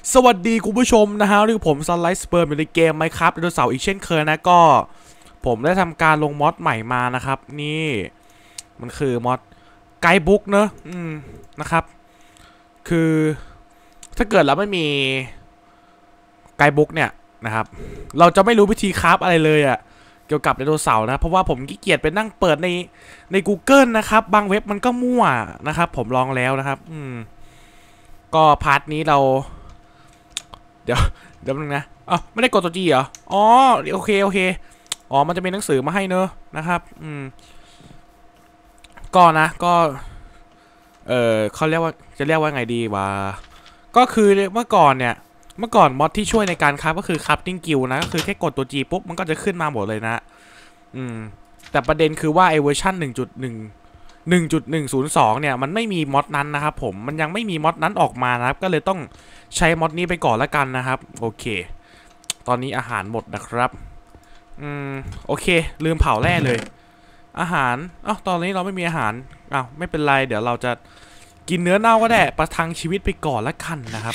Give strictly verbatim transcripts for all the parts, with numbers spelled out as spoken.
สวัสดีคุณผู้ชมนะฮะที่ผมซันไลท์สเปิร์มอยู่ในเกม Minecraft ไดโนเสาร์อีกเช่นเคยนะก็ผมได้ทำการลงมอดใหม่มานะครับนี่มันคือมอดไกด์บุ๊กเนอะอืมนะครับคือถ้าเกิดเราไม่มีไกด์บุ๊กเนี่ยนะครับเราจะไม่รู้วิธีคราฟอะไรเลยอะเกี่ยวกับไดโนเสาร์นะเพราะว่าผมขี้เกียจไปนั่งเปิดในใน Google นะครับบางเว็บมันก็มั่วนะครับผมลองแล้วนะครับอืมก็พาร์ทนี้เราเดี๋ยวเดี๋ยวนึงนะอ๋อไม่ได้กดตัวจีเหรออ๋อโอเคโอเคอ๋อมันจะมีหนังสือมาให้เนอะนะครับอืมก็นะก็เออเขาเรียกว่าจะเรียกว่าไงดีวะก็คือเมื่อก่อนเนี่ยเมื่อก่อนมอดที่ช่วยในการคับก็คือคับติ้งกิลนะก็คือแค่กดตัว G ปุ๊บมันก็จะขึ้นมาหมดเลยนะอืมแต่ประเด็นคือว่าไอเวอร์ชันหนึ่งจุดหนึ่ง หนึ่งจุดหนึ่งศูนย์สองเนี่ยมันไม่มีมอดนั้นนะครับผมมันยังไม่มีมอดนั้นออกมานะครับก็เลยต้องใช้มอดนี้ไปก่อนละกันนะครับโอเคตอนนี้อาหารหมดนะครับอืมโอเคลืมเผาแร่เลยอาหารอ้าวตอนนี้เราไม่มีอาหารอ้าวไม่เป็นไรเดี๋ยวเราจะกินเนื้อเน่าก็ได้ประทังชีวิตไปก่อนละกันนะครับ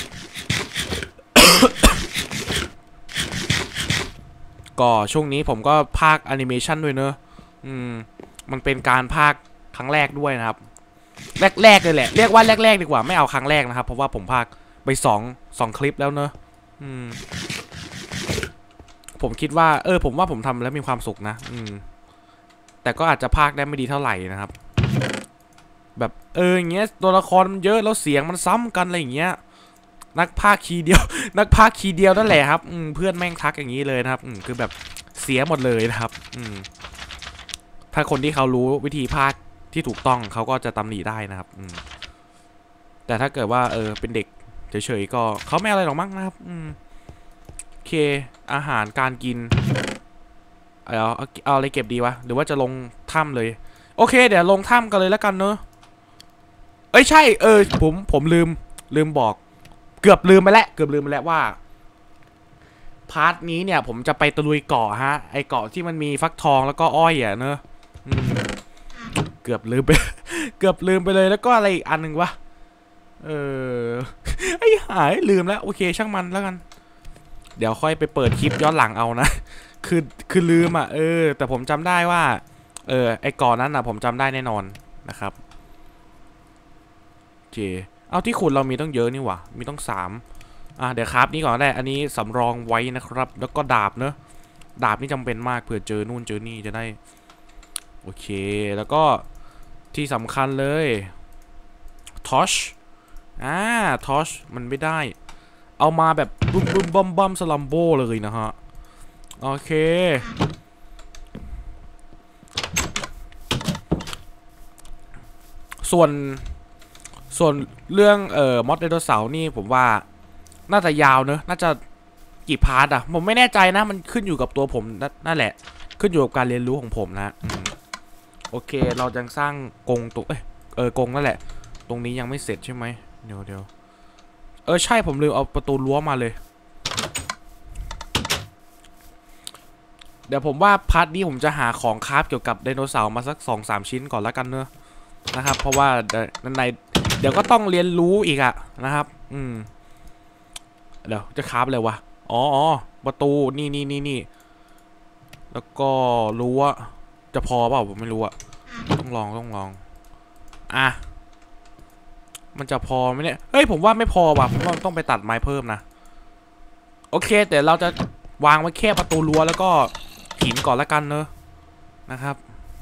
ก็ช่วงนี้ผมก็พากย์แอนิเมชันด้วยเนอะอืมมันเป็นการพากย์ครั้งแรกด้วยนะครับแรกๆเลยแหละเรียกว่าแรกๆดีกว่าไม่เอาครั้งแรกนะครับเพราะว่าผมพากย์ไปสองสองคลิปแล้วเนอะอืมผมคิดว่าเออผมว่าผมทำแล้วมีความสุขนะอืมแต่ก็อาจจะพากย์ได้ไม่ดีเท่าไหร่นะครับแบบเอออย่างเงี้ยตัวละครมันเยอะแล้วเสียงมันซ้ำกันอะไรอย่างเงี้ยนักพากย์คีย์เดียวนักพากย์คีย์เดียวนั่นแหละครับอืมเพื่อนแม่งทักอย่างนี้เลยนะครับอืมคือแบบเสียหมดเลยนะครับอืมถ้าคนที่เขารู้วิธีพากย์ที่ถูกต้องเขาก็จะตำหนิได้นะครับอืมแต่ถ้าเกิดว่าเออเป็นเด็กเฉยๆก็เขาไม่อะไรหรอกมั้งนะครับอืมโอเคอาหารการกินเอาเอาเอาอะไรเก็บดีวะหรือว่าจะลงถ้ำเลยโอเคเดี๋ยวลงถ้ำกันเลยแล้วกันเนอะเอ้ยใช่เออผมผมลืมลืมบอกเกือบลืมไปแล้วเกือบลืมไปแล้วว่าพาร์ทนี้เนี่ยผมจะไปตะลุยเกาะฮะไอเกาะที่มันมีฟักทองแล้วก็อ้อยอ่ะเนอะเกือบลืมไปเกือบลืมไปเลยแล้วก็อะไรอีกอันหนึ่งวะเออไอ้หายลืมแล้วโอเคช่างมันแล้วกันเดี๋ยวค่อยไปเปิดคลิปย้อนหลังเอานะคือคือลืมอ่ะเออแต่ผมจำได้ว่าเออไอ้ก่อนนั้นอ่ะผมจำได้แน่นอนนะครับโอเคเอาที่ขุดเรามีต้องเยอะนี่หว่ามีต้องสามอ่ะเดี๋ยวครับนี่ก่อนได้อันนี้สำรองไว้นะครับแล้วก็ดาบเนอะดาบนี่จำเป็นมากเผื่อเจอนู่นเจอนี่จะได้โอเคแล้วก็ที่สำคัญเลยทอชอ่าทอชมันไม่ได้เอามาแบบบึ้มบึ้มบัมบัมสลัมโบเลยนะฮะโอเคส่วนส่วนเรื่องเอ่อมอดไดโนเสาร์นี่ผมว่าน่าจะยาวเนอะน่าจะกี่พาร์ทอะผมไม่แน่ใจนะมันขึ้นอยู่กับตัวผมนั่นแหละขึ้นอยู่กับการเรียนรู้ของผมนะโอเคเราจะสร้างกรงตัวเออเออกรงนั่นแหละตรงนี้ยังไม่เสร็จใช่ไหมเดี๋ยวเดี๋ยวเออใช่ผมลืมเอาประตูรั้วมาเลยเดี๋ยวผมว่าพาร์ทนี้ผมจะหาของคราฟเกี่ยวกับไดโนเสาร์มาสัก สองสาม ชิ้นก่อนแล้วกันเนอะนะครับเพราะว่าในเดี๋ยวก็ต้องเรียนรู้อีกอะนะครับอืมเดี๋ยวจะคราฟเลยวะอ๋อประตูนี่นี่นี่นี่แล้วก็รั้วจะพอเปล่าผมไม่รู้อะต้องลองต้องลองอ่ะมันจะพอไหมเนี่ยเฮ้ยผมว่าไม่พอว่ะผมว่าต้องไปตัดไม้เพิ่มนะโอเคแต่เราจะวางไว้แค่ประตูรั้วแล้วก็หินก่อนละกันเนอะนะครับ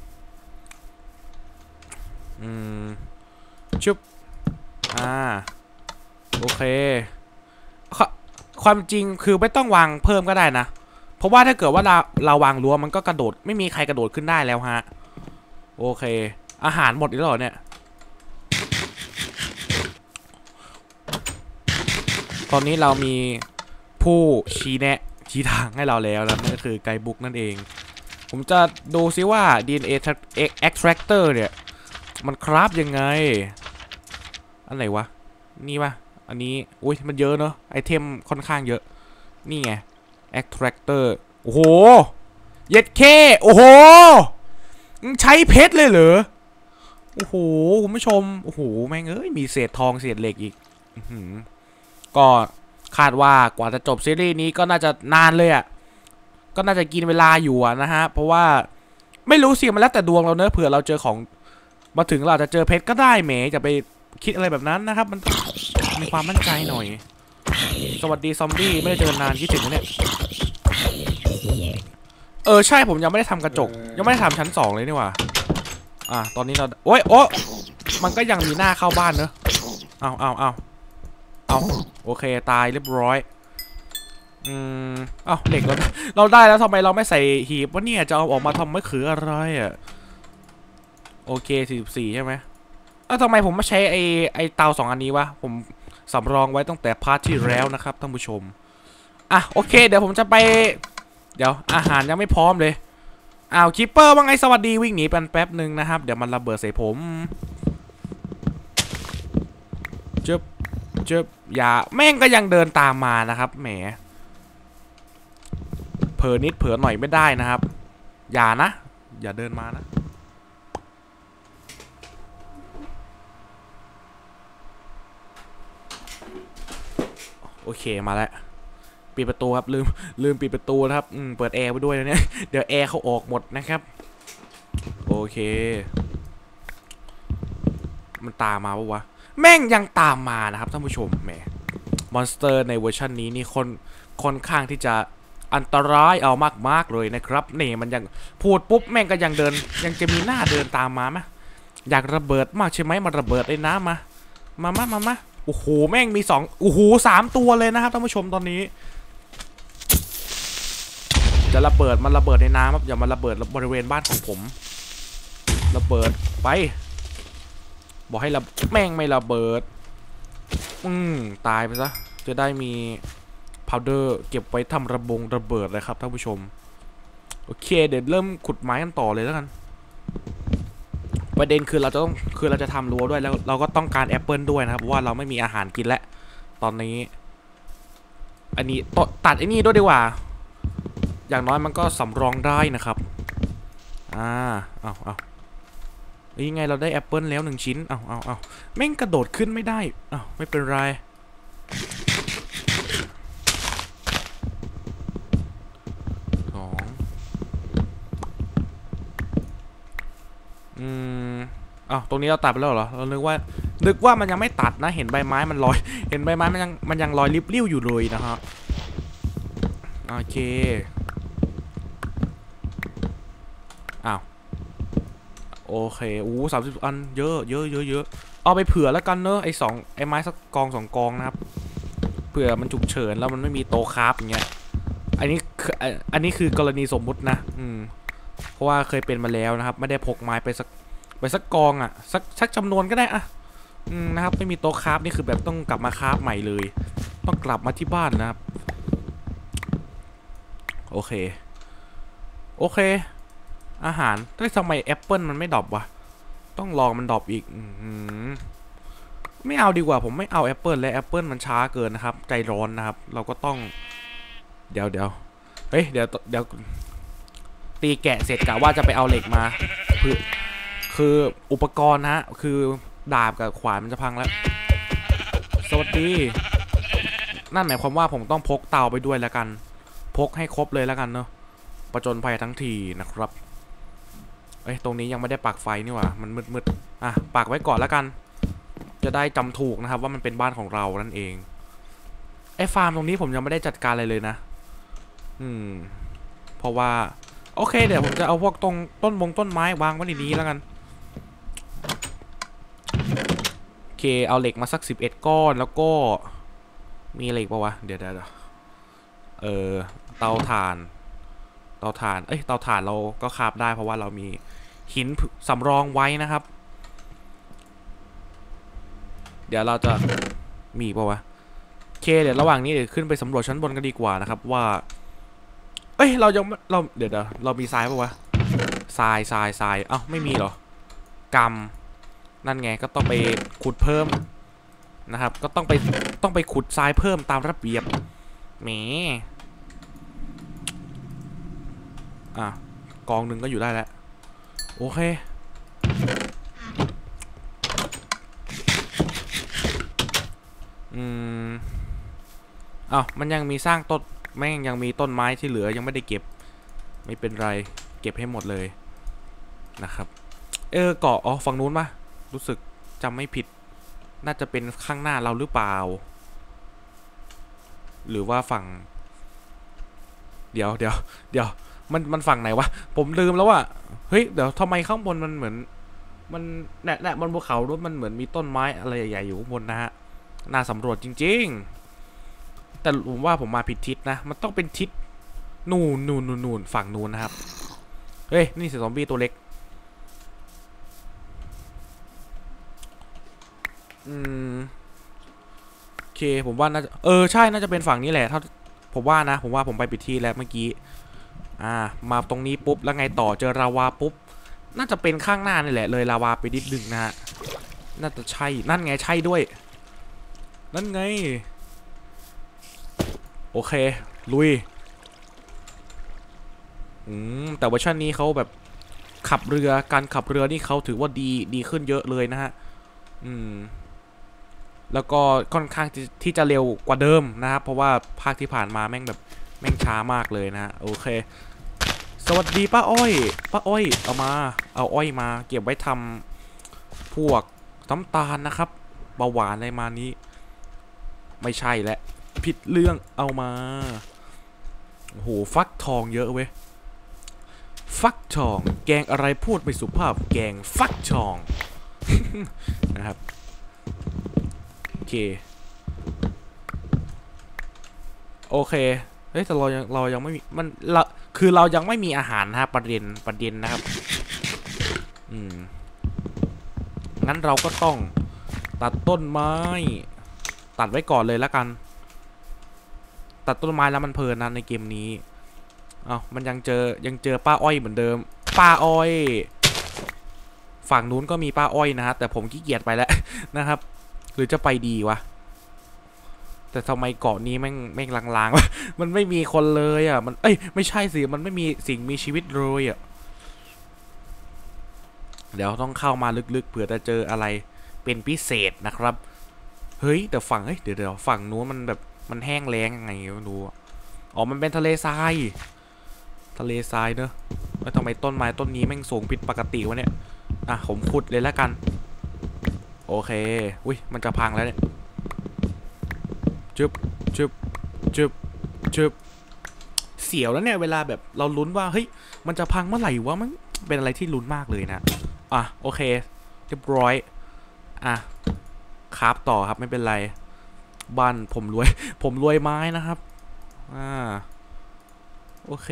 อืมชุบอ่าโอเคความจริงคือไม่ต้องวางเพิ่มก็ได้นะเพราะว่าถ้าเกิดว่าเราเราวางรั้วมันก็กระโดดไม่มีใครกระโดดขึ้นได้แล้วฮะโอเคอาหารหมดแล้วเหรอเนี่ยตอนนี้เรามีผู้ชี้แนะชี้ทางให้เราแล้วนะนั่นก็คือไกด์บุ๊กนั่นเองผมจะดูซิว่า ดี เอ็น เอ extractor เนี่ยมันคราฟยังไงอันไหนวะนี่ปะอันนี้อุ้ยมันเยอะเนอะไอเทมค่อนข้างเยอะนี่ไง extractor โอ้โหเย็ดเคโอ้โหใช้เพชรเลยเหรอโอ้โหคุณผู้ชมโอ้โหแม่งเอ้ยมีเศษทองเศษเหล็กอีกก็คคาดว่ากว่าจะจบซีรีส์นี้ก็น่าจะนานเลยอ่ะก็น่าจะกินเวลาอยู่นะฮะเพราะว่าไม่รู้สิมันแล้วแต่ดวงเราเนอะเผื่อเราเจอของมาถึงเราจะเจอเพชรก็ได้แหมจะไปคิดอะไรแบบนั้นนะครับมันมีความมั่นใจหน่อยสวัสดีซอมบี้ไม่ได้เจอนานคิดถึงเนี่ยเออใช่ผมยังไม่ได้ทำกระจกยังไม่ได้ทำชั้นสองเลยนี่หว่าอ่ะตอนนี้เราโอ๊ยโอ๊มันก็ยังมีหน้าเข้าบ้านเนอะเอาเอาเอาเอาโอเคตายเรียบร้อยอืมเอาเหล็กเราเราได้แล้วทำไมเราไม่ใส่หีบวะเนี่ยจะเอาออกมาทำไม่คืออะไรอ่ะโอเคสี่สิบสี่ใช่ไหมเอ้าทำไมผมไม่ใช้ไอไอเตาสองอันนี้วะผมสำรองไว้ตั้งแต่พาร์ทที่แล้วนะครับท่านผู้ชมอ่ะโอเคเดี๋ยวผมจะไปเดี๋ยวอาหารยังไม่พร้อมเลยอ้าวคิปเปอร์ว่าไงสวัสดีวิ่งหนีแป๊บแป๊บหนึ่งนะครับเดี๋ยวมันระเบิดใส่ผมเจ็บเจ็บอย่าแม่งก็ยังเดินตามมานะครับแหมเผลอนิดเผลอหน่อยไม่ได้นะครับอย่านะอย่าเดินมานะโอเคมาแล้วปิดประตูครับลืมลืมปิดประตูนะครับอืมเปิดแอร์ไปด้วยนะเนี่ยเดี๋ยวแอร์เขาออกหมดนะครับโอเคมันตามมาปะวะแม่งยังตามมานะครับท่านผู้ชมแหมมอนสเตอร์ในเวอร์ชันนี้นี่คนค่อนข้างที่จะอันตรายเอามากๆเลยนะครับนี่มันยังพูดปุ๊บแม่งก็ยังเดินยังจะมีหน้าเดินตามมาไหมอยากระเบิดมากใช่ไหมมันระเบิดไอ้น้ำมามามามามาโอ้โหแม่งมีสองโอ้โหสามตัวเลยนะครับท่านผู้ชมตอนนี้จะระเบิดมันระเบิดในน้ำครับอย่ามาระเบิดบริเวณบ้านของผมระเบิดไปบอกให้ระแม่งไม่ระเบิดอืมตายไปซะจะได้มีพาวเดอร์เก็บไว้ทำระบงระเบิดเลยครับท่านผู้ชมโอเคเดี๋ยวเริ่มขุดไม้กันต่อเลยแล้วกันประเด็นคือเราจะต้องคือเราจะทำรั้วด้วยแล้วเราก็ต้องการแอปเปิลด้วยนะครับเพราะว่าเราไม่มีอาหารกินแล้วตอนนี้อันนี้ตัดไอ้นี่ด้วยดีกว่าอย่างน้อยมันก็สำรองได้นะครับอ่าเอาเอายังไงเราได้แอปเปิลแล้วหนึ่งชิ้นเอาเอาเอาแม่งกระโดดขึ้นไม่ได้อ้าวไม่เป็นไรสองอืมอ้าวตรงนี้เราตัดไปแล้วเหรอเรานึกว่านึกว่ามันยังไม่ตัดนะเห็นใบไม้มันลอยเห็นใบไม้มันยังมันยังลอยริบลิ่วอยู่เลยนะฮะโอเคอ้าวโอเคอู้สามสิบอันเยอะเยอะเยอะเยอะเอาไปเผื่อแล้วกันเนอะไอ้สองไอ้ไม้สักกองสองกองนะครับเผื่อมันฉุกเฉินแล้วมันไม่มีโต๊ะคราฟอย่างเงี้ยอันนี้คืออันนี้คือกรณีสมมุตินะอืมเพราะว่าเคยเป็นมาแล้วนะครับไม่ได้พกไม้ไปสักไปสักกองอ่ะสักสักจำนวนก็ได้อ่ะอืมนะครับไม่มีโต๊ะคราฟนี่คือแบบต้องกลับมาคราฟใหม่เลยต้องกลับมาที่บ้านนะครับโอเคโอเคอาหารแต่ทำไมแอปเปิลมันไม่ดรอปวะต้องลองมันดรอปอีกอืมไม่เอาดีกว่าผมไม่เอาแอปเปิลและแอปเปิลมันช้าเกินนะครับใจร้อนนะครับเราก็ต้องเดี๋ยวเดี๋ยวเฮ้ยเดี๋ยวเดี๋ยวตีแกะเสร็จกะว่าจะไปเอาเหล็กมาคือคืออุปกรณ์ฮะคือดาบกับขวานมันจะพังแล้วสวัสดีนั่นหมายความว่าผมต้องพกเตาไปด้วยแล้วกันพกให้ครบเลยแล้วกันเนาะประจนภัยทั้งทีนะครับเอ้ยตรงนี้ยังไม่ได้ปักไฟนี่หว่ามันมืดๆอ่ะปักไว้ก่อนแล้วกันจะได้จำถูกนะครับว่ามันเป็นบ้านของเรานั่นเองไอ้ฟาร์มตรงนี้ผมยังไม่ได้จัดการอะไรเลยนะอืมเพราะว่าโอเคเดี๋ยวผมจะเอาพวกตรงต้นมงต้นไม้วางไว้ในนี้แล้วกันโอเคเอาเหล็กมาสักสิบเอ็ดก้อนแล้วก็มีเหล็กปะวะเดี๋ยวเดี๋ยวเออเตาถ่านเตาถ่านเอ้ยเตาถ่านเราก็คาบได้เพราะว่าเรามีหินสำรองไว้นะครับเดี๋ยวเราจะมีปะวะโอเคเดี๋ยวระหว่างนี้เดี๋ยวขึ้นไปสำรวจชั้นบนกันดีกว่านะครับว่าเอ้ยเรายังเราเดี๋ยวเดี๋ยวเรามีทรายปะวะทรายทรายทรายเอ้าไม่มีเหรอกำนั่นไงก็ต้องไปขุดเพิ่มนะครับก็ต้องไปต้องไปขุดทรายเพิ่มตามระเบียบแหมอ่ะกองหนึ่งก็อยู่ได้แล้วโอเคอืมอ้าวมันยังมีสร้างต้นแม่งยังมีต้นไม้ที่เหลือยังไม่ได้เก็บไม่เป็นไรเก็บให้หมดเลยนะครับเออเกาะอ๋อฝั่งนู้นปะรู้สึกจำไม่ผิดน่าจะเป็นข้างหน้าเราหรือเปล่าหรือว่าฝั่งเดี๋ยวเดี๋ยวเดี๋ยวมันมันฝั่งไหนวะผมลืมแล้วอะเฮ้ยเดี๋ยวทำไมข้างบนมันเหมือนมันแน่แน่บนภูเขาด้วยมันเหมือนมีต้นไม้อะไรใหญ่ๆอยู่ข้างบนนะฮะน่าสำรวจจริงๆแต่ผมว่าผมมาผิดทิศนะมันต้องเป็นทิศนู่นนู่นนู่นนู่นฝั่งนู้นนะครับเฮ้ยนี่เสือซอมบี้ตัวเล็กอืมโอเคผมว่าน่าจะเออใช่น่าจะเป็นฝั่งนี้แหละถ้าผมว่านะผมว่าผมไปผิดที่แล้วเมื่อกี้อ่ามาตรงนี้ปุ๊บแล้วไงต่อเจอลาวาปุ๊บน่าจะเป็นข้างหน้านี่แหละเลยลาวาไปนิดนึงนะฮะน่าจะใช่นั่นไงใช่ด้วยนั่นไงโอเคลุยอืมแต่เวอร์ชันนี้เขาแบบขับเรือการขับเรือนี่เขาถือว่าดีดีขึ้นเยอะเลยนะฮะอืมแล้วก็ค่อนข้างที่จะเร็วกว่าเดิมนะครับเพราะว่าภาคที่ผ่านมาแม่งแบบแม่งช้ามากเลยนะโอเคสวัสดีป้าอ้อยป้าอ้อยเอามาเอาอ้อยมาเก็บไว้ทำพวกน้ำตาลนะครับเบาหวานอะไรมานี้ไม่ใช่แหละผิดเรื่องเอามาโอ้โหฟักทองเยอะเว้ยฟักทองแกงอะไรพูดไม่สุภาพแกงฟักทอง นะครับโอเคโอเคเฮ้ยแต่เรายังเรายังไม่มีมันเราคือเรายังไม่มีอาหารนะประเด็นประเด็นนะครับอืมงั้นเราก็ต้องตัดต้นไม้ตัดไว้ก่อนเลยแล้วกันตัดต้นไม้แล้วมันเพลินนะในเกมนี้อ้าวมันยังเจอยังเจอป้าอ้อยเหมือนเดิมป้าอ้อยฝั่งนู้นก็มีป้าอ้อยนะฮะแต่ผมขี้เกียจไปแล้วนะครับหรือจะไปดีวะแต่ทำไมเกาะนี้แม่งแม่งลางๆ มันไม่มีคนเลยอ่ะมันเอ้ยไม่ใช่สิมันไม่มีสิ่งมีชีวิตเลยอ่ะเดี๋ยวต้องเข้ามาลึกๆเผื่อจะเจออะไรเป็นพิเศษนะครับเฮ้ยแต่ฝั่งเฮ้ยเดี๋ยวเดี๋ยวฝั่งนู้นมันแบบมันแห้งแล้งยังไงไม่รู้อ๋อมันเป็นทะเลทรายทะเลทรายเนอะแล้วทำไมต้นไม้ต้นนี้แม่งสูงผิดปกติวะเนี่ยอ่ะผมขุดเลยแล้วกันโอเคอุ้ยมันจะพังแล้วเนี่ยจึบจึบจึบจึบเสียวแล้วเนี่ยเวลาแบบเราลุ้นว่าเฮ้ยมันจะพังเมื่อไหร่วะมันเป็นอะไรที่ลุ้นมากเลยนะอ่ะโอเคเรียบร้อยอ่ะคราฟต่อครับไม่เป็นไรบ้านผมรวยผมรวยไม้นะครับอ่าโอเค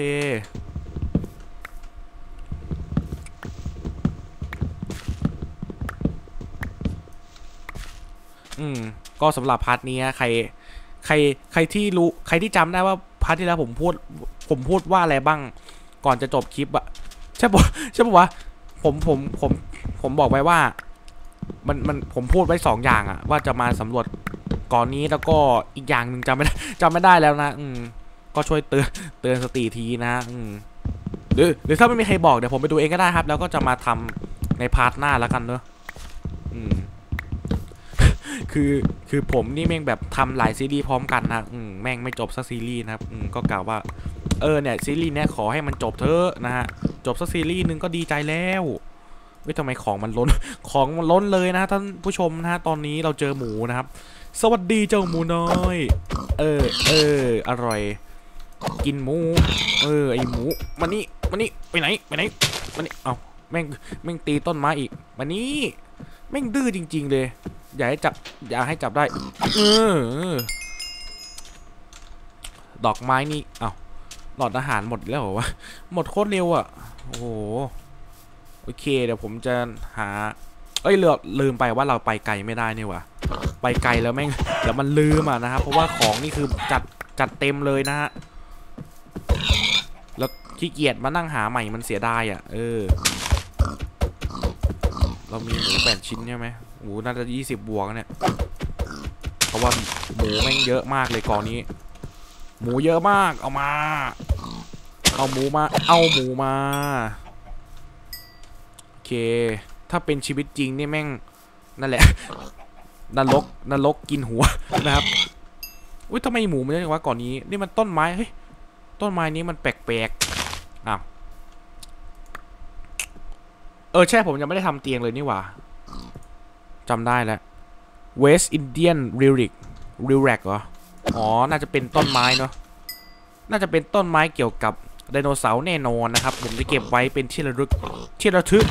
อืมก็สำหรับพาร์ทนี้ใครใครใครที่รู้ใครที่จำได้ว่าพาร์ทที่แล้วผมพูดผมพูดว่าอะไรบ้างก่อนจะจบคลิปอะใช่ปะใช่ปะวะผมผมผมผมบอกไปว่ามันมันผมพูดไว้สองอย่างอะว่าจะมาสำรวจก่อนนี้แล้วก็อีกอย่างหนึ่งจำไม่ได้จำไม่ได้แล้วนะอืมก็ช่วยเตือนเตือนสติทีนะอืมหรือหรือถ้าไม่มีใครบอกเดี๋ยวผมไปดูเองก็ได้ครับแล้วก็จะมาทำในพาร์ทหน้าแล้วกันเนอะอืมคือคือผมนี่แม่งแบบทำหลายซีรีส์พร้อมกันนะอืมแม่งไม่จบสักซีรีส์นะครับอืมก็กล่าวว่าเออเนี่ยซีรีส์เนี้ยขอให้มันจบเถอะนะฮะจบสักซีรีส์นึงก็ดีใจแล้วเฮ้ยทำไมของมันล้นของมันล้นเลยนะท่านผู้ชมนะฮะตอนนี้เราเจอหมูนะครับสวัสดีเจ้าหมูน้อยเออเอออร่อยกินหมูเออไอหมูมานี่มานี่ไปไหนไปไหนมานี่เอาแม่งแม่งตีต้นไม้อีกมานี่แม่งดื้อจริงๆเลยอย่าให้จับอย่าให้จับได้เออดอกไม้นี่เอาหลอดอาหารหมดแล้วเหรอวะหมดโคตรเร็วอ่ะโอ้โหโอเคเดี๋ยวผมจะหาเอ้ยเลือกลืมไปว่าเราไปไกลไม่ได้นี่วะไปไกลแล้วแม่งเดี๋ยวมันลืมอ่ะนะครับเพราะว่าของนี่คือจัดจัดเต็มเลยนะฮะแล้วขี้เกียจมานั่งหาใหม่มันเสียดายอ่ะเออเรามีหมูแปดชิ้นใช่ไหมหมูน่าจะยี่สิบบวกเนี่ยเพราะว่าหมูแม่งเยอะมากเลยก่อนนี้หมูเยอะมากเอามาเอาหมูมาเอาหมูมาโอเคถ้าเป็นชีวิตจริงนี่แม่งนั่นแหละนรกนรกกินหัวนะครับอุ้ยทำไมหมูมันเยอะจังวะก่อนนี้นี่มันต้นไม้เฮ้ยต้นไม้นี้มันแปลกๆอ้าวเออใช่ผมยังไม่ได้ทำเตียงเลยนี่หว่าจำได้แล้ว West Indian Lyric Lyric เหรออ๋อน่าจะเป็นต้นไม้เนาะน่าจะเป็นต้นไม้เกี่ยวกับไดโนเสาร์แน่นอนนะครับผมจะเก็บไว้เป็นที่ระลึกที่ระทึก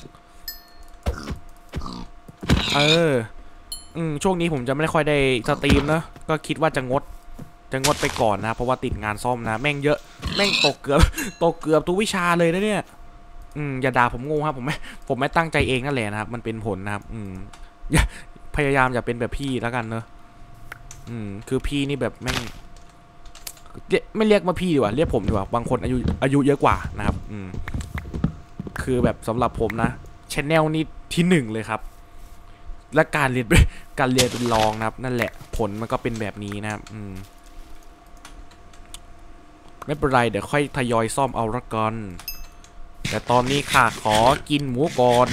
เอออืมช่วงนี้ผมจะไม่ค่อยได้สตรีมนะก็คิดว่าจะงดจะงดไปก่อนนะเพราะว่าติดงานซ่อมนะแม่งเยอะแม่งตกเกือบตกเกือบทุกวิชาเลยนะเนี่ยอืมอย่าด่าผมงูครับผมไม่ผมไม่ตั้งใจเองนั่นแหละนะครับมันเป็นผลนะครับอืมอย่าพยายามอย่าเป็นแบบพี่แล้วกันเนอะอืมคือพี่นี่แบบแม่งไม่เรียกมาพี่ดีกว่าเรียกผมดีกว่าบางคนอายุอายุเยอะกว่านะครับอืมคือแบบสำหรับผมนะชแนลนี้ที่หนึ่งเลยครับและการเรียนการเรียนเป็นรองนะครับนั่นแหละผลมันก็เป็นแบบนี้นะครับอืมไม่เป็นไรเดี๋ยวค่อยทยอยซ่อมเอาละกันแต่ตอนนี้ค่ะขอกินหมูก่อน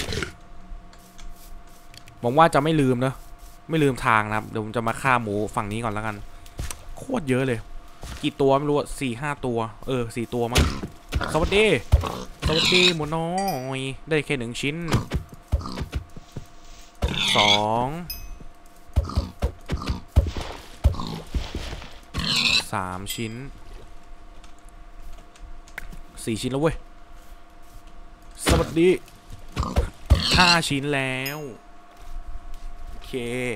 หวังว่าจะไม่ลืมนะไม่ลืมทางนะครับเดี๋ยวผมจะมาฆ่าหมูฝั่งนี้ก่อนแล้วกันโคตรเยอะเลยกี่ตัวไม่รู้อะสี่ห้าตัวเออสี่ตัวมั้งสวัสดีสวัสดีหมูน้อยได้แค่หนึ่งชิ้นสองสามชิ้นสี่ชิ้นแล้วเว้ยสวัสดีห้าชิ้นแล้วโอเค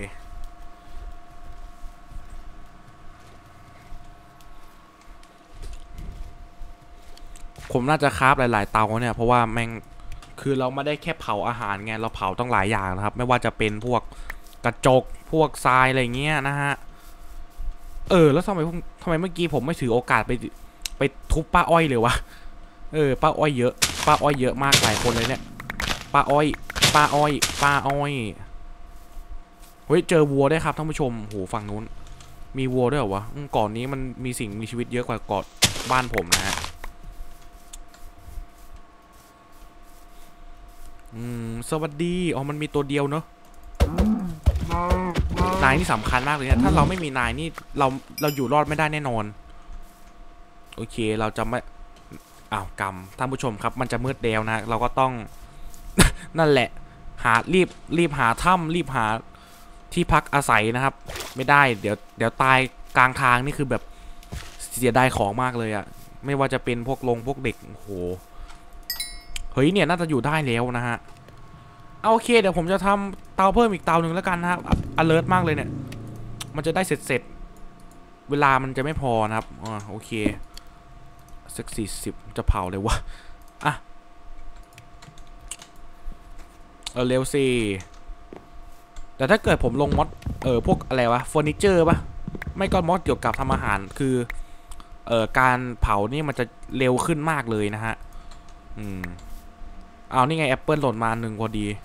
ผมน่าจะคราฟหลายๆเตาเนี่ยเพราะว่าแม่งคือเราไม่ได้แค่เผาอาหารไงเราเผาต้องหลายอย่างนะครับไม่ว่าจะเป็นพวกกระจกพวกทรายอะไรเงี้ยนะฮะเออแล้วทำไมทำไมเมื่อกี้ผมไม่ถือโอกาสไปไปทุบป้าอ้อยเลยวะเออป้าอ้อยเยอะป้าอ้อยเยอะมากหลายคนเลยเนี่ยป้าอ้อยป้าอ้อยป้าอ้อยเฮ้ยเจอวัวได้ครับท่านผู้ชมโหฝั่งนู้นมีวัวด้วยเหรอวะก่อนนี้มันมีสิ่งมีชีวิตเยอะกว่าก่อนบ้านผมนะฮะอืมสวัสดีอ๋อมันมีตัวเดียวเนอะนายนี่สำคัญมากเลยเนี่ยถ้าเราไม่มีนายนี่เราเราอยู่รอดไม่ได้แน่นอนโอเคเราจะไม่อ้าวกรรมท่านผู้ชมครับมันจะมืดแล้วนะเราก็ต้อง นั่นแหละหารีบรีบหาถ้ำรีบหาที่พักอาศัยนะครับไม่ได้เดี๋ยวเดี๋ยวตายกลางทางนี่คือแบบเสียดายของมากเลยอะไม่ว่าจะเป็นพวกลงพวกเด็กโอ้โหเฮ้ยเนี่ยน่าจะอยู่ได้แล้วนะฮะเอาโอเคเดี๋ยวผมจะทำเตาเพิ่มอีกเตาหนึ่งแล้วกันนะครับ alert มากเลยเนี่ยมันจะได้เสร็จเสร็จเวลามันจะไม่พอนะครับอ่าโอเคสักสี่สิบจะเผาเลยวะอ่ะเออเร็วสิแต่ถ้าเกิดผมลงมอดเออพวกอะไรวะเฟอร์นิเจอร์ปะไม่ก็มอดเกี่ยวกับทำอาหารคือเอ่อการเผานี่มันจะเร็วขึ้นมากเลยนะฮะอืมเอานี่ไงแอปเปิลหล่นมาหนึ่งพอดี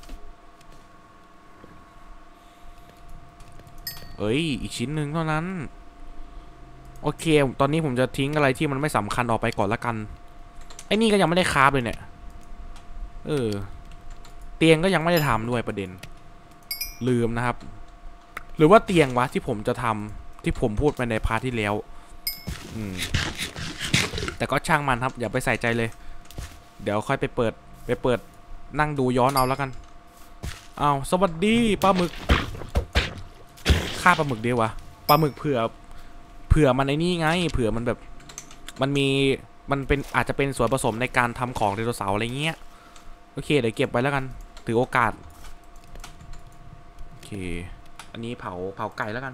เอ้ยอีกชิ้นหนึ่งเท่านั้นโอเคตอนนี้ผมจะทิ้งอะไรที่มันไม่สำคัญออกไปก่อนละกันไอ้นี่ก็ยังไม่ได้คราฟเลยเนี่ยเออเตียงก็ยังไม่ได้ทำด้วยประเด็นลืมนะครับหรือว่าเตียงวะที่ผมจะทำที่ผมพูดไปในพาร์ทที่แล้วอืมแต่ก็ช่างมันครับอย่าไปใส่ใจเลยเดี๋ยวค่อยไปเปิดไปเปิดนั่งดูย้อนเอาแล้วกันอ้าวสวัสดีปลาหมึกฆ่าปลาหมึกดีวะปลาหมึกเผื่อเผื่อมันในนี่ไงเผื่อมันแบบมันมีมันเป็นอาจจะเป็นส่วนผสมในการทำของไดโนเสาร์อะไรเงี้ยโอเคเดี๋ยวเก็บไว้แล้วกันถือโอกาสโอเคอันนี้เผาเผาไก่แล้วกัน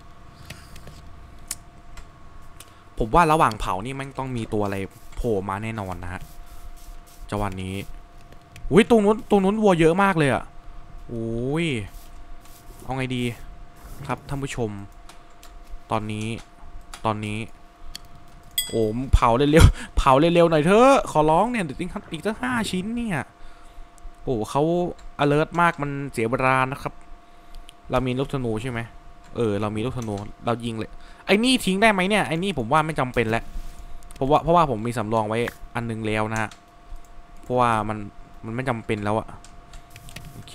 ผมว่าระหว่างเผานี่มันต้องมีตัวอะไรโผล่มาแน่นอนนะฮะจังหวะนี้อุ้ยตรงนู้นตรงนู้นวัวเยอะมากเลยอ่ะโอ้ยเอาไงดีครับท่านผู้ชมตอนนี้ตอนนี้โอ้เผาเร็วๆเผาเร็วๆหน่อยเถอะขอร้องเนี่ยอีกอีกตั้งห้าชิ้นเนี่ยโอ้เขา alert มากมันเสียเวลานะครับเรามีลูกธนูใช่ไหมเออเรามีลูกธนูเรายิงเลยไอ้นี่ทิ้งได้ไหมเนี่ยไอ้นี่ผมว่าไม่จำเป็นแล้วเพราะว่าเพราะว่าผมมีสำรองไว้อันนึงแล้วนะฮะเพราะว่ามันมันไม่จำเป็นแล้วอะโอเค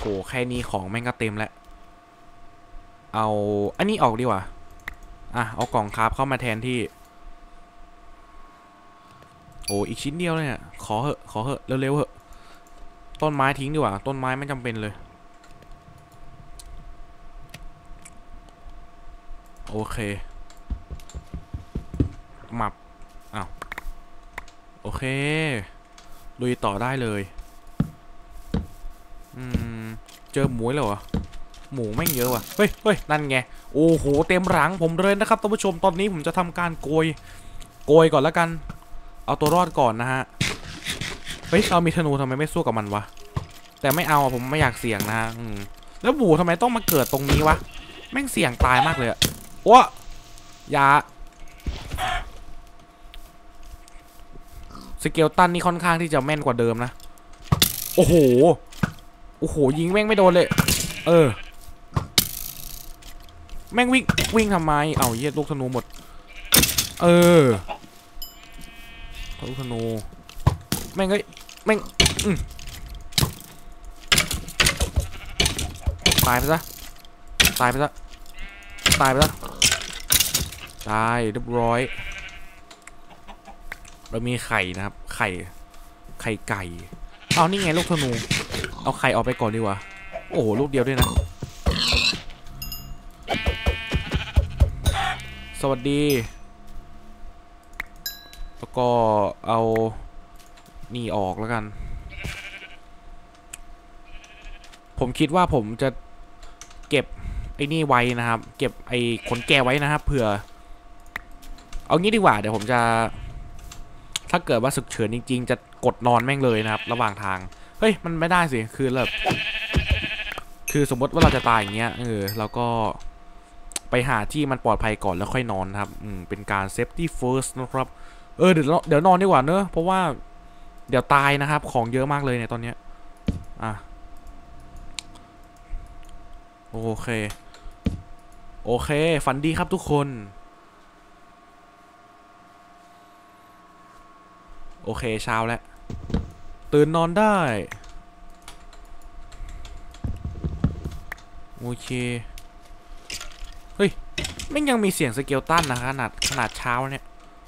แค่นี้ของแม่งก็เต็มแล้วเอาอันนี้ออกดีกว่าอ่ะเอากล่องคราฟเข้ามาแทนที่โอ้อีกชิ้นเดียวเลยเนี่ยขอเหอะขอเหอะเร็วๆเหอะต้นไม้ทิ้งดีกว่าต้นไม้ไม่จำเป็นเลยโอเคหมับอ้าวโอเคลุยต่อได้เลยอืมเจอหมูแล้วเหรอหมูแม่งเยอะว่ะเฮ้ยเฮ้ยนั่นไงโอ้โหเต็มหลังผมเลยนะครับท่านผู้ชมตอนนี้ผมจะทำการโกยโกยก่อนแล้วกันเอาตัวรอดก่อนนะฮะเฮ้ยเรามีธนูทำไมไม่สู้กับมันวะแต่ไม่เอาผมไม่อยากเสี่ยงนะฮะแล้วหมูทำไมต้องมาเกิดตรงนี้วะแม่งเสี่ยงตายมากเลยอะโอ้ยาสเกลตันนี่ค่อนข้างที่จะแม่นกว่าเดิมนะโอ้โหโอ้โหยิงแม่งไม่โดนเลยเออแม่งวิ่งวิ่งทำไมเอาเหี้ยลูกธนูหมดเออลูกธนูแม่งเอ้ยแม่งตายไปซะตายไปซะตายไปซะตายเรียบร้อยเรามีไข่นะครับไข่ไข่ไก่เอานี่ไงลูกธนูเอาไข่ออกไปก่อนดีกว่าโอ้โหลูกเดียวด้วยนะสวัสดีแล้วก็เอานี่ออกแล้วกันผมคิดว่าผมจะเก็บไอ้นี่ไว้นะครับเก็บไอ้ขนแกะไว้นะครับเผื่อเอางี้ดีกว่าเดี๋ยวผมจะถ้าเกิดว่าฉุกเฉินจริงๆจะกดนอนแม่งเลยนะครับระหว่างทางเฮ้ยมันไม่ได้สิคือแบบคือสมมติว่าเราจะตายอย่างเงี้ยเออเราก็ไปหาที่มันปลอดภัยก่อนแล้วค่อยนอนครับอืมเป็นการ safety first นะครับเออเดี๋ยวเดี๋ยวนอนดีกว่าเนอะเพราะว่าเดี๋ยวตายนะครับของเยอะมากเลยเนี่ยตอนเนี้ยอ่ะโอเคโอเคฝันดีครับทุกคนโอเคเช้าแล้วตื่นนอนได้โอเคเฮ้ยไม่ยังมีเสียงสเกลตันนะขนาดขนาดเช้าเนี่ย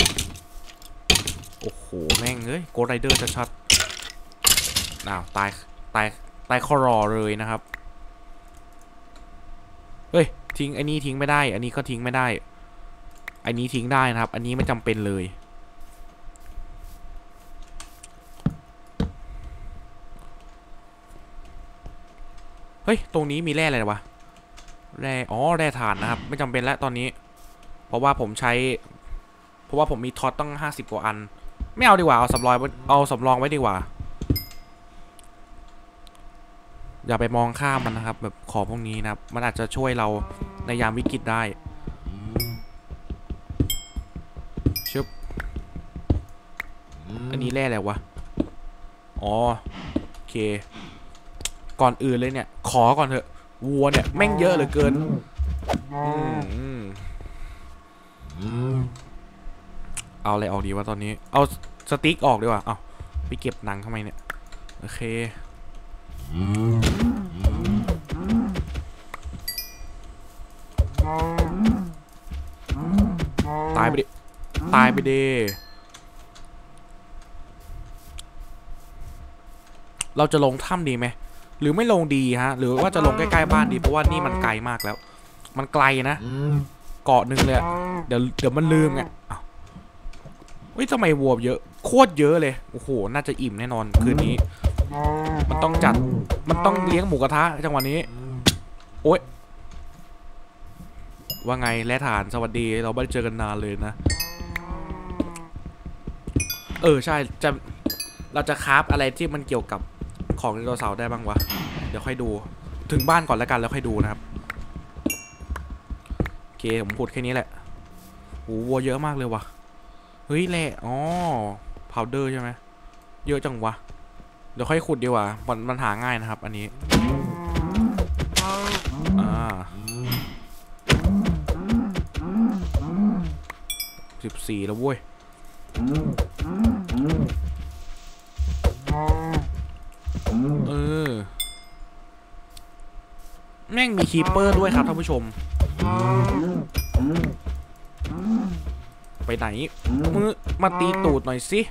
โอ้โหแม่งเอ้ยโกไรเดอร์ชัดๆอ้าวตายตายตายคอรอเลยนะครับเฮ้ยทิ้งอันนี้ทิ้งไม่ได้อันนี้ก็ทิ้งไม่ได้อันนี้ทิ้งได้นะครับอันนี้ไม่จำเป็นเลยเฮ้ยตรงนี้มีแร่อะไรวะแร่อ๋อแร่ถ่านนะครับไม่จำเป็นแล้วตอนนี้เพราะว่าผมใช้เพราะว่าผมมีท็อตตั้งห้าสิบกว่าอันไม่เอาดีกว่าเอาสำรองเอาสำรองไว้ดีกว่าอย่าไปมองข้ามมันนะครับแบบของพวกนี้นะครับมันอาจจะช่วยเราในยามวิกฤตได้ชึบอันนี้แร่อะไรวะอ๋อโอเคก่อนอื่นเลยเนี่ยขอก่อนเถอะวัวเนี่ยแม่งเยอะเหลือเกินเอาอะไรออกดีวะตอนนี้เอาสติ๊กออกดีกว่าเอาไปเก็บหนังทำไมเนี่ยโอเคตายไปดิตายไปดิเราจะลงถ้ำดีไหมหรือไม่ลงดีฮะหรือว่าจะลงใกล้ๆบ้านดีเพราะว่านี่มันไกลมากแล้วมันไกลนะเกาะหนึ่งเลยเดี๋ยวเดี๋ยวมันลืมไงเฮ้ยทำไมวัวเยอะโคตรเยอะเลยโอ้โหน่าจะอิ่มแน่นอนคืนนี้มันต้องจัดมันต้องเลี้ยงหมูกระทะจังหวะนี้โอ๊ยว่าไงแร่ฐานสวัสดีเราไม่ได้เจอกันนานเลยนะเออใช่จะเราจะคราฟอะไรที่มันเกี่ยวกับของไดโนเสาร์ได้บ้างวะเดี๋ยวค่อยดูถึงบ้านก่อนแล้วกันแล้วค่อยดูนะครับโอเคผมพูดแค่นี้แหละโอ้วัวเยอะมากเลยวะเฮ้ยแหละอ๋อพาวเดอร์ใช่ไหมเยอะจังวะเดี๋ยวค่อยขุดดีกว่ามันมันหาง่ายนะครับอันนี้อ่าสิบสี่แล้วเว้ยเออแม่งมีคีปเปอร์ด้วยครับท่านผู้ชมไปไหนมึงมาตีตูดหน่อยสิ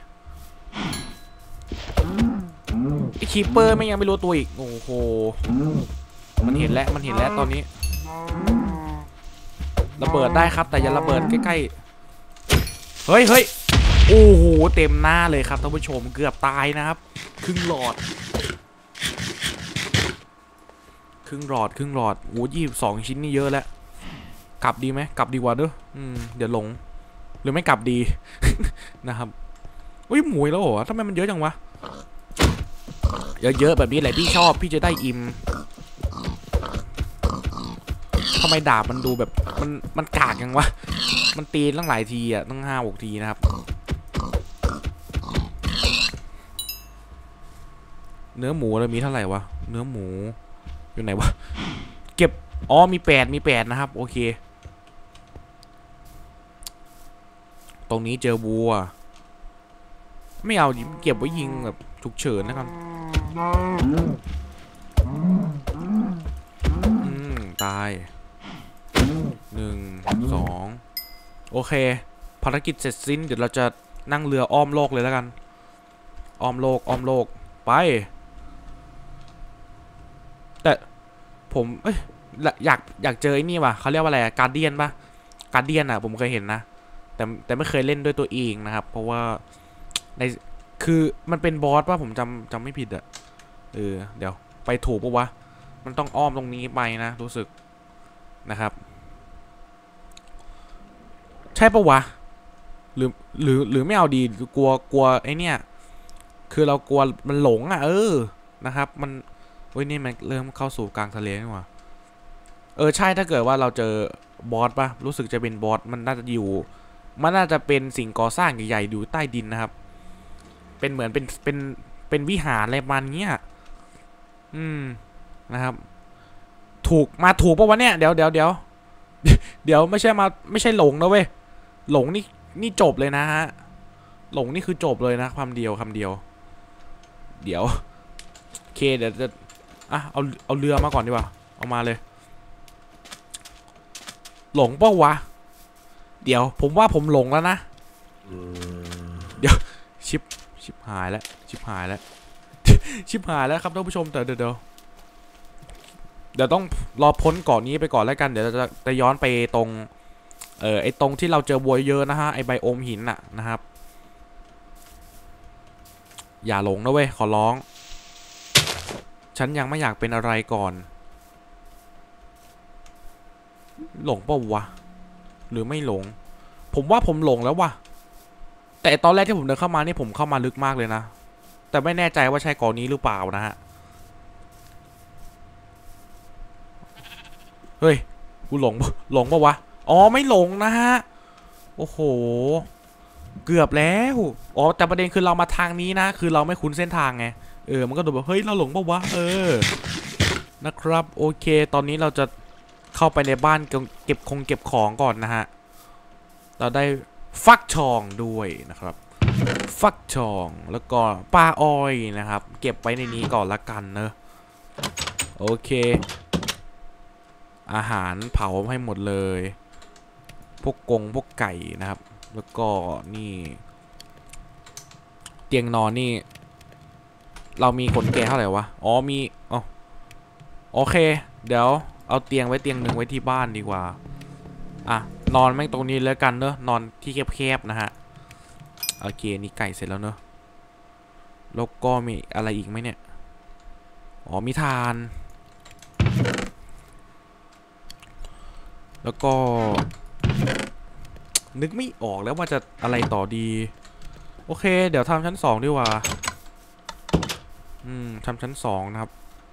ไอคีปเปอร์ไม่ยังไม่รู้ตัวอีกโอ้โหมันเห็นแล้วมันเห็นแล้วตอนนี้ระเบิดได้ครับแต่อย่าระเบิดใกล้ๆเฮ้ยเฮ้ยโอ้โหเต็มหน้าเลยครับท่านผู้ชมเกือบตายนะครับครึ่งหลอดครึ่งหลอดครึ่งหลอดโอ้ยี่สิบสองชิ้นนี่เยอะแล้วกลับดีไหมกลับดีกว่าเด้ออืมเดี๋ยวหลงหรือไม่กลับดี นะครับอุ้ยหมูแล้วเหรอทำไมมันเยอะจังวะเยอะๆแบบนี้แหละพี่ชอบพี่จะได้อิ่มทำไมดาบมันดูแบบมันมันกากยังวะมันตีตั้งหลายทีอ่ะตั้งห้าหกทีนะครับเนื้อหมูเรามีเท่าไหร่วะเนื้อหมูอยู่ไหนวะเก็บอ๋อมีแปดมีแปดนะครับโอเคตรงนี้เจอบัวไม่เอาเก็บไว้ยิงแบบฉุกเฉินนะครับอืมตายหนึ่งสองโอเคภารกิจเสร็จสิ้นเดี๋ยวเราจะนั่งเรืออ้อมโลกเลยแล้วกันอ้อมโลกอ้อมโลกไปแต่ผมเอ้ยอยากอยากเจอไอ้นี่ว่ะเขาเรียกว่าอะไรการเดียนปะการเดียนอ่ะผมเคยเห็นนะแต่แต่ไม่เคยเล่นด้วยตัวเองนะครับเพราะว่าในคือมันเป็นบอสป่ะผมจำจำไม่ผิดอะเออเดี๋ยวไปถูกปะวะมันต้องอ้อมตรงนี้ไปนะรู้สึกนะครับใช่ปะวะหรือหรือหรือไม่เอาดีกลัวกลัวไอเนี้ยคือเรากลัวมันหลงอ่ะเออนะครับมันเว้ยนี่มันเริ่มเข้าสู่กลางทะเลนี่หว่าเออใช่ถ้าเกิดว่าเราเจอบอสป่ะรู้สึกจะเป็นบอสมันน่าจะอยู่มันน่าจะเป็นสิ่งก่อสร้างใหญ่ๆอยู่ใต้ดินนะครับเป็นเหมือนเป็นเป็นเป็นวิหารอะไรประมาณเนี้ยอืมนะครับถูกมาถูกปะวะเนี่ยเดี๋ยวเดี๋ยวเดี๋ยวเดี๋ยวไม่ใช่มาไม่ใช่หลงนะเว้ยหลงนี่นี่จบเลยนะฮะหลงนี่คือจบเลยนะคำเดียวคำเดียวเดี๋ยวโอเคเดี๋ยวจะอ่ะเอาเอาเรือมาก่อนดีกว่าเอามาเลยหลงปะวะเดี๋ยวผมว่าผมหลงแล้วนะเดี๋ยวชิปชิปหายแล้วชิปหายแล้วชิปหายแล้วครับท่านผู้ชมแต่เดี๋ยวเดี๋ยวเดี๋ยวต้องรอพ้นเกาะนี้ไปก่อนแล้วกันเดี๋ยวจะจะย้อนไปตรงเออไอตรงที่เราเจอบัวเยอะนะฮะไอไบโอมหินน่ะนะครับอย่าหลงนะเว้ยขอร้องฉันยังไม่อยากเป็นอะไรก่อนหลงปะวะหรือไม่หลงผมว่าผมหลงแล้ววะแต่ตอนแรกที่ผมเดินเข้ามานี่ผมเข้ามาลึกมากเลยนะแต่ไม่แน่ใจว่าใช่เกาะนี้หรือเปล่านะฮะเฮ้ยกูหลงหลงปะวะอ๋อไม่หลงนะฮะโอ้โหเกือบแล้วอ๋อแต่ประเด็นคือเรามาทางนี้นะคือเราไม่คุ้นเส้นทางไงเออมันก็ดูแบบเฮ้ยเราหลงปะวะเออนะครับโอเคตอนนี้เราจะเข้าไปในบ้านเก็บคงเก็บของก่อนนะฮะเราได้ฟักทองด้วยนะครับฟักทองแล้วก็ปลาอ้อยนะครับเก็บไว้ในนี้ก่อนละกันเนอะโอเคอาหารเผาให้หมดเลยพวกกงพวกไก่นะครับแล้วก็นี่เตียงนอนนี่เรามีขนแกะเท่าไหร่วะอ๋อมีอ๋อโอเคเดี๋ยวเอาเตียงไว้เตียงหนึ่งไว้ที่บ้านดีกว่าอ่ะนอนแม่งตรงนี้แล้วกันเนอะนอนที่แคบๆนะฮะโอเคนี่ไก่เสร็จแล้วเนอะแล้วก็มีอะไรอีกไหมเนี่ยอ๋อมีทานแล้วก็นึกไม่ออกแล้วว่าจะอะไรต่อดีโอเคเดี๋ยวทำชั้นสองดีกว่าอืมทำชั้นสองนะครับ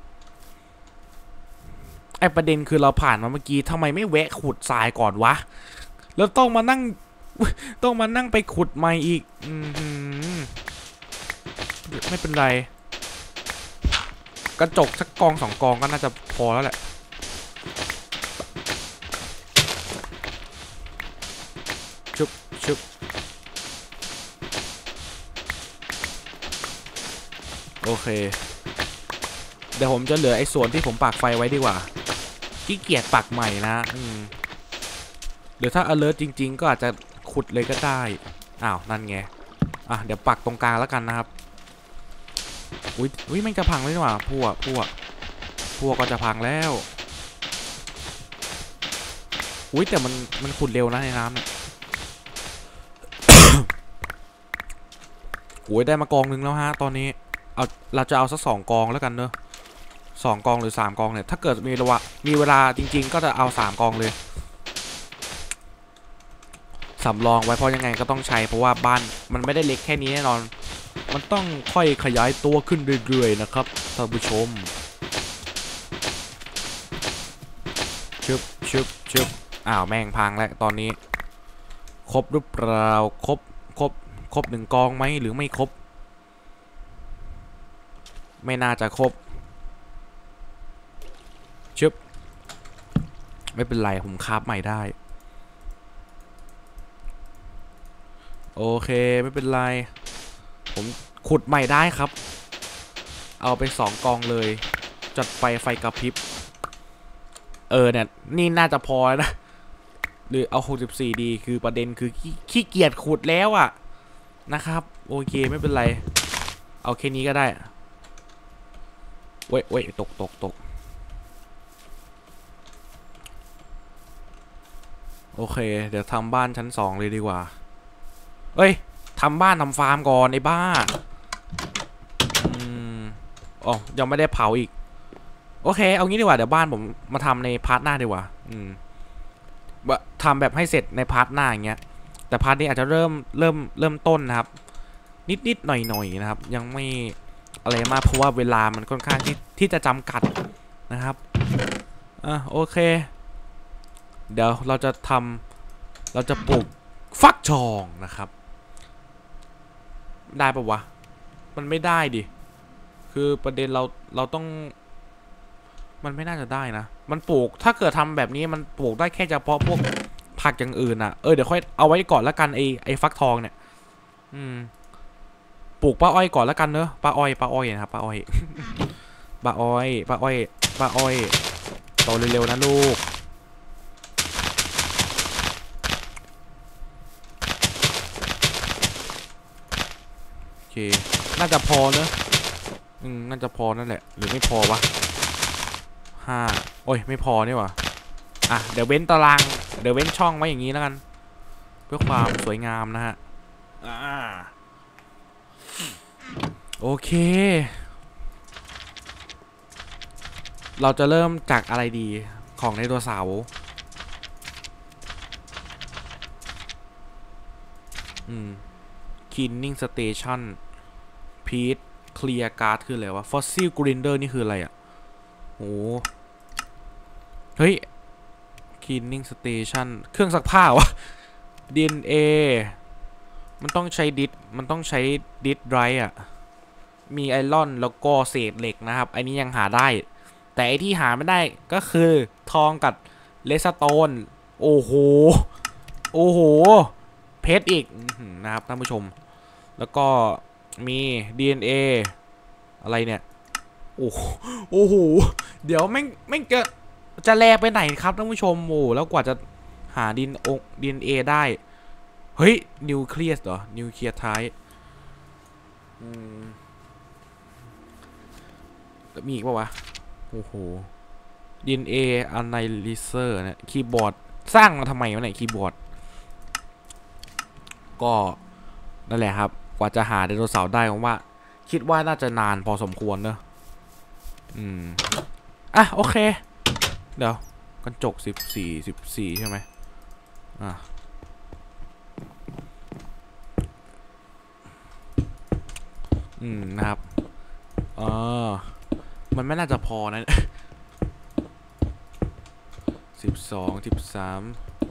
ไอประเด็นคือเราผ่านมาเมื่อกี้ทำไมไม่แวะขุดทรายก่อนวะแล้วต้องมานั่งต้องมานั่งไปขุดใหม่อีกอืมไม่เป็นไรกระจกสักกองสองกองก็น่าจะพอแล้วแหละชุบชุบโอเคเดี๋ยวผมจะเหลือไอ้ส่วนที่ผมปากไฟไว้ดีกว่าขี้เกียจปักใหม่นะอืมเดี๋ยวถ้า alert จริงๆก็อาจจะขุดเลยก็ได้อ้าวนั่นไงอ่ะเดี๋ยวปักตรงกลางแล้วกันนะครับอุ้ยอุ้ยมันจะพังเลยว่ะพวกพวกพวกก็จะพังแล้วอุ้ยแต่มันมันขุดเร็วนะในน้ำเนี่ยโอ้ยได้มากองนึงแล้วฮะตอนนี้เอาเราจะเอาสักสองกองแล้วกันเนอะสองกองหรือสามกองเนี่ยถ้าเกิดมีเวลามีเวลาจริงๆก็จะเอาสามกองเลยสำรองไว้เพราะยังไงก็ต้องใช้เพราะว่าบ้านมันไม่ได้เล็กแค่นี้แน่นอนมันต้องค่อยขยายตัวขึ้นเรื่อยๆนะครับท่านผู้ชมชึบชึบชึบอ้าวแม่งพังแล้วตอนนี้ครบหรือเปล่าครบครบครบหนึ่งกองไหมหรือไม่ครบไม่น่าจะครบชึบไม่เป็นไรผมคราฟใหม่ได้โอเคไม่เป็นไรผมขุดใหม่ได้ครับเอาไปสองกองเลยจัดไปไฟกระพริบเออเนี่ยนี่น่าจะพอนะหรือเอาหกสิบสี่ดีคือประเด็นคือขี้เกียจขุดแล้วอะนะครับโอเคไม่เป็นไรเอาแค่นี้ก็ได้เว้ยเว้ยตกตกตกโอเคเดี๋ยวทำบ้านชั้นสองเลยดีกว่าเอ้ยทำบ้านทำฟาร์มก่อนไอ้บ้าอืมอ๋อยังไม่ได้เผาอีกโอเคเอางี้ดีกว่าเดี๋ยวบ้านผมมาทำในพาร์ทหน้าดีกว่าอืมทำแบบให้เสร็จในพาร์ทหน้าอย่างเงี้ยแต่พาร์ทนี้อาจจะเริ่มเริ่มเริ่มต้นนะครับนิดนิดหน่อยหน่อยนะครับยังไม่อะไรมากเพราะว่าเวลามันค่อนข้างที่ที่จะจำกัดนะครับอ่ะโอเคเดี๋ยวเราจะทำเราจะปลูกฟักทองนะครับได้ปะวะมันไม่ได้ดิคือประเด็นเราเราต้องมันไม่น่าจะได้นะมันปลูกถ้าเกิดทำแบบนี้มันปลูกได้แค่เฉพาะพวกผักอย่างอื่นอ่ะเออเดี๋ยวค่อยเอาไว้ก่อนแล้วกันไอไอฟักทองเนี่ยอืมปลูกป้าอ้อยก่อนแล้วกันเนอะป้าอ้อยป้าอ้อยนะครับป้าอ้อยป้าอ้อยป้าอ้อยป้าอ้อยโตเร็วๆนะลูกโอเคน่าจะพอเนอะอืมน่าจะพอนั่นแหละหรือไม่พอวะห้าโอ้ยไม่พอนี่หว่าอ่ะเดี๋ยวเว้นตารางเดี๋ยวเว้นช่องไว้อย่างนี้แล้วกันเพื่อความสวยงามนะฮะอ่าโอเคเราจะเริ่มจากอะไรดีของไดโนเสาร์อืม cleaning station peat clear guard คืออะไรวะ fossil grinder นี่คืออะไรอ่ะโอ้เฮ้ย cleaning station เครื่องซักผ้าวะ ดี เอ็น เอ มันต้องใช้ดิสมันต้องใช้ดิสไรอ่ะมีไอรอนแล้วก็เศษเหล็กนะครับอันนี้ยังหาได้แต่ไอที่หาไม่ได้ก็คือทองกับเลสโตนโอ้โหโอ้โหเพชรอีกนะครับท่านผู้ชมแล้วก็มี ดี เอ็น เอ อะไรเนี่ยโอ้โอ้โหเดี๋ยวแม่งแม่งจะจะแลไปไหนครับท่านผู้ชมโอ้แล้วกว่าจะหาดินอง ดี เอ็น เอ ได้เฮ้ยนิวเคลียสเหรอนิวเคลียร์ไทป์มีอีกป่าวะโอ้โห ดี เอ็น เอ Analyzer เนี่ยคีย์บอร์ดสร้างมาทำไมวะเนี่ยคีย์บอร์ดก็นั่นแหละครับกว่าจะหาไดโนเสาร์ได้ผมว่าคิดว่าน่าจะนานพอสมควรเนอะอืมอ่ะโอเคเดี๋ยวกระจกสิบสี่สิบสี่ใช่ไหมอ่ะอืมนะครับเออมันไม่น่าจะพอนะสิบสองสิบสาม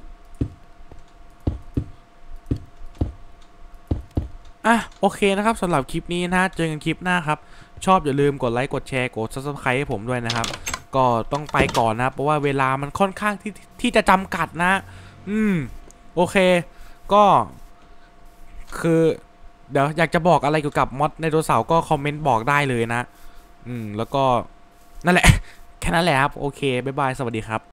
อ่ะโอเคนะครับสำหรับคลิปนี้นะเจอกันคลิปหน้าครับชอบอย่าลืมกดไลค์กดแชร์กด ซับสไครบ์ ให้ผมด้วยนะครับก็ต้องไปก่อนนะเพราะว่าเวลามันค่อนข้างที่ที่จะจำกัดนะอืมโอเคก็คือเดี๋ยวอยากจะบอกอะไรเกี่ยวกับมอดไดโนเสาร์ก็คอมเมนต์บอกได้เลยนะอืมแล้วก็นั่นแหละแค่นั้นแหละครับโอเคบ๊ายบายสวัสดีครับ